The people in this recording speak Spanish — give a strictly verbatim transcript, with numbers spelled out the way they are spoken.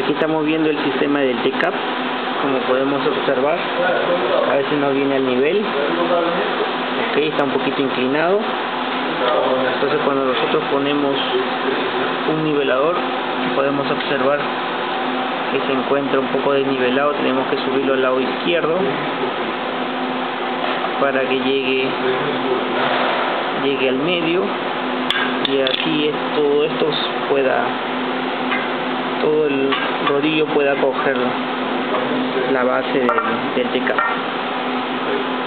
Aquí estamos viendo el sistema del T C A P, como podemos observar. A veces no viene al nivel. Ok, está un poquito inclinado. Entonces cuando nosotros ponemos un nivelador, podemos observar que se encuentra un poco desnivelado. Tenemos que subirlo al lado izquierdo para que llegue llegue al medio, y así es, todo esto pueda todo el rodillo pueda coger la base del, del T C A P.